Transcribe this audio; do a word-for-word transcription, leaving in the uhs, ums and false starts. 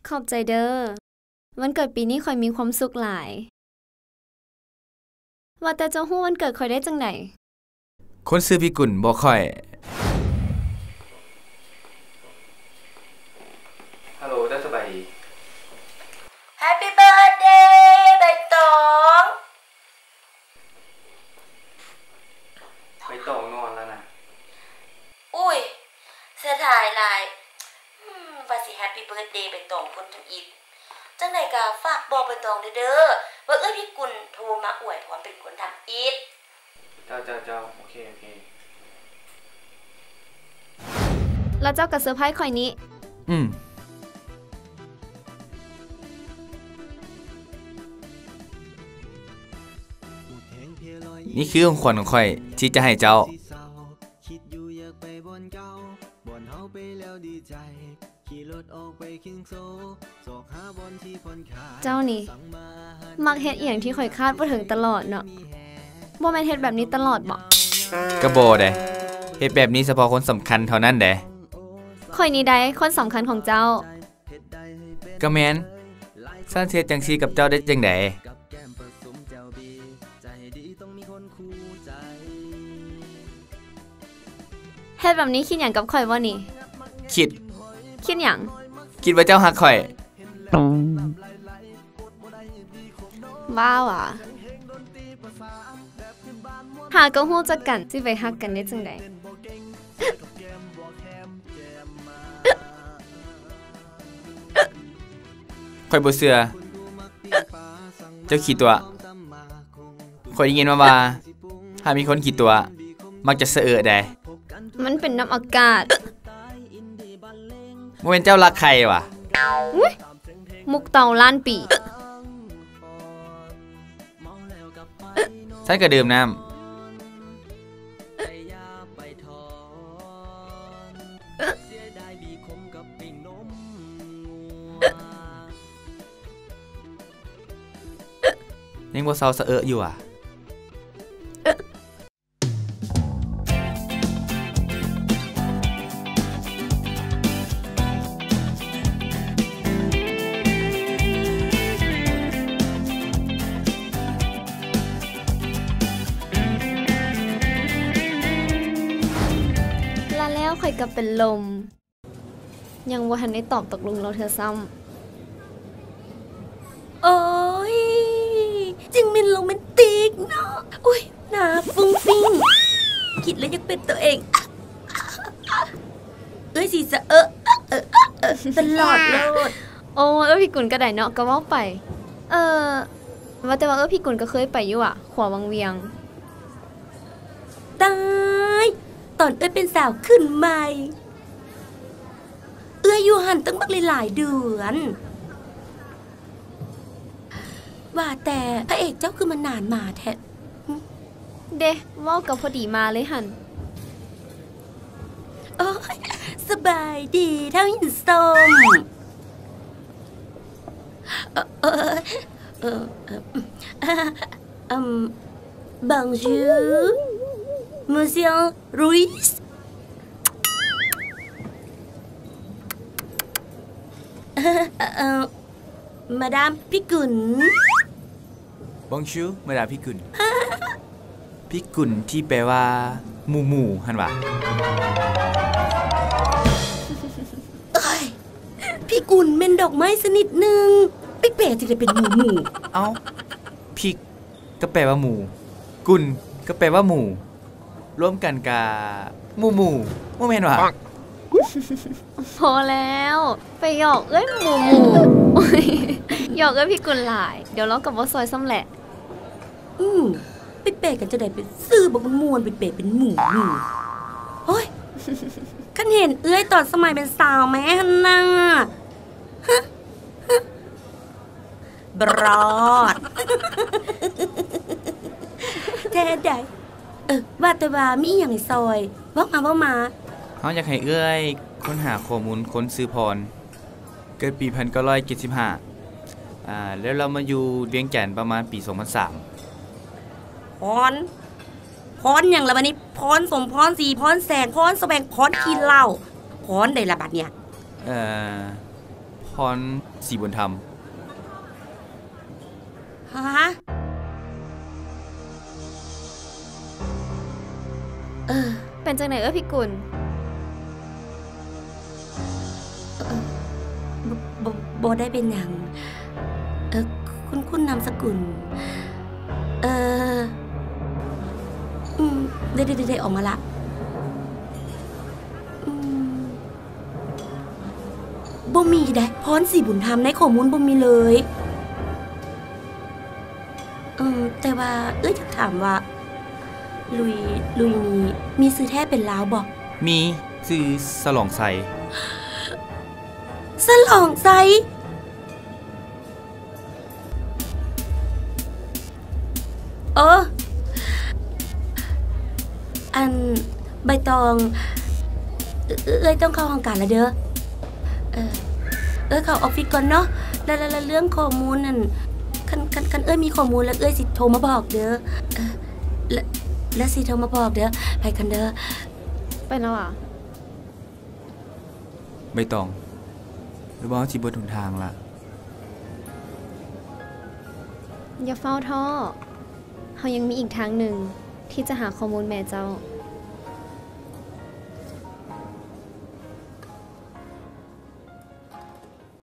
ขอบใจเด้อวันเกิดปีนี้ข่อยมีความสุขหลายว่าแต่เจ้าฮู้วันเกิดข่อยได้จังได๋คนซื้อพี่กุ่นบ่ค่อยฮัลโหลได้สบายดี Happy birthday ใบตองใบตองนอนแล้วนะอุ้ยเสียดายหลายอืมว่าสิ Happy birthday ใบตองพุ่นจังอีกจังได๋ก็ฝากบอกใบตองเด้อว่าเอ้ยพี่กุ่นโทรมาอวยพรเป็นคนทำอีกเจ้าเจ้าเจ้าโอเคโอเคแล้วเจ้าก็เซอร์ไพรส์ข่อยนี้อืมนี่คือของขวัญของข่อยที่จะให้เจ้าเจ้านี่มักเฮ็ดอีหยังที่ข่อยคาดบ่ถึงตลอดเนาะบ่แม่นเฮ็ดแบบนี้ตลอดบ่ก็บ่เด้เฮ็ดแบบนี้เฉพาะคนสำคัญเท่านั้นเด้ข่อยนี่ได้คนสำคัญของเจ้าก็แม่นซันเฮ็ดจังซี่กับเจ้าได้จังได๋เฮ็ดแบบนี้คิดหยังกับข่อยบ่นี่คิดคิดหยังคิดว่าเจ้าฮักข่อยว้าวอ่ะหาก็ฮู้จักกันสิไปฮักกันได้จังได๋ข่อยบ่เชื่อเจ้าขี้ตัวข่อยได้ยินมาว่าถ้ามีคนขี้ตัวมักจะเสอะได้มันเป็นน้ำอากาศบ่แม่นเจ้ารักใครวะอุ๊ยมุกเต่าล้านปีฉันก็ดื่มน้ำยังบ่เซาสะเอะอยู่อ่ะแล้วข่อยก็เป็นลมยังบ่ทันได้ตอบตกลงเราเธอซ้ำโอ้ยจึงเป็นโรแมนติกเนาะอุ้ยหน้าฟุ้งฟิ้งคิดแล้วยังเป็นตัวเองเอ้ยสิสะเอะเออเออตลอดโลดโอ้เอ้ยพี่กุ่นก็ได้เนาะก็เว้าไปเออว่าแต่ว่าเอ้ยพี่กุ่นก็เคยไปอยู่อ่ะขวาวังเวียงตายตอนเอ้ยเป็นสาวขึ้นใหม่เอ้ยอยู่หันตั้งบักหลายๆเดือนว่าแต่พระเอกเจ้าคือมันนานมาแท้เด้เว้ากับพอดีมาเลยหันโอ้ยสบายดีเท่าหินส้มเออเออเอออืม Bonjour Monsieur Ruizเอ่อมาดามพี่กุ่น Bonjour มาดามพี่กุ่น พี่กุ่นที่แปลว่าหมู่หมู่หั่นว่าเอ้ยพี่กุ่นเป็นดอกไม้ชนิดนึงไปแปลจะได้เป็นหมู่หมู่เอ้าพี่ก็แปลว่าหมู่กุ่นก็แปลว่าหมู่รวมกันกะหมู่หมู่บ่แม่นว่าพอแล้วไปหยอกเอ้ยหมู่หมู่หยอกเอ้ยพี่กุ่นหลายเดี๋ยวเรากับบ่ซอยซ้ำแหละอืมไปเปะกันจะได้เป็นซื่อบ่มวนไปเปะเป็นหมู่หมู่โอ้ยคันเห็นเอ้ยตอนสมัยเป็นสาวแม่หั่นน่ะบรอดแท้ใดเออว่าแต่ว่ามีอีหยังให้ซอยเว้ามาเว้ามาเฮาอยากให้เอ้ยค้นหาข้อมูลคนชื่อพรเกิดปีหนึ่งพันเก้าร้อยเจ็ดสิบห้าอ่าแล้วเรามาอยู่เวียงจันทน์ประมาณปีสองพันสามพรพรหยังล่ะบัดนี้พรสมพรสีพรแสงพรแสวงพรกินเหล้าพรได้ล่ะบัดเนี่ยเอ่อพพรสีบุญธรรมฮะเออเป็นจังไหนเอ้ยพี่กุลบบ่ได้เป็นหยังเออคุณคุณนามสกุลเอออืมได้ได้ได้ออกมาละอืมบ่มีได้พรสีบุญธรรมในข้อมูลบ่มีเลยอืมแต่ว่าเอ้ยจะถามว่าลุยลุยนี้มีซื้อแท้เป็นลาวบ่มีชื่อสลองไซสลองไซเอออันใบตองเอ้ยเอ้ยต้องเข้าห้องการแล้วเด้อเออเอ้ยเข้าออฟฟิศก่อนเนาะแล้วแล้วเรื่องข้อมูลนั่นคันคันคันเอ้ยมีข้อมูลแล้วเอ้ยสิโทรมาบอกเด้อเออแล้วแล้วสิโทรมาบอกเด้อไปกันเด้อไปแล้วอ่ะใบตอง หรือว่าจีเบิดหนทางล่ะอย่าเฝ้าท่อเขายังมีอีกทางหนึ่งที่จะหาข้อมูลแม่เจ้า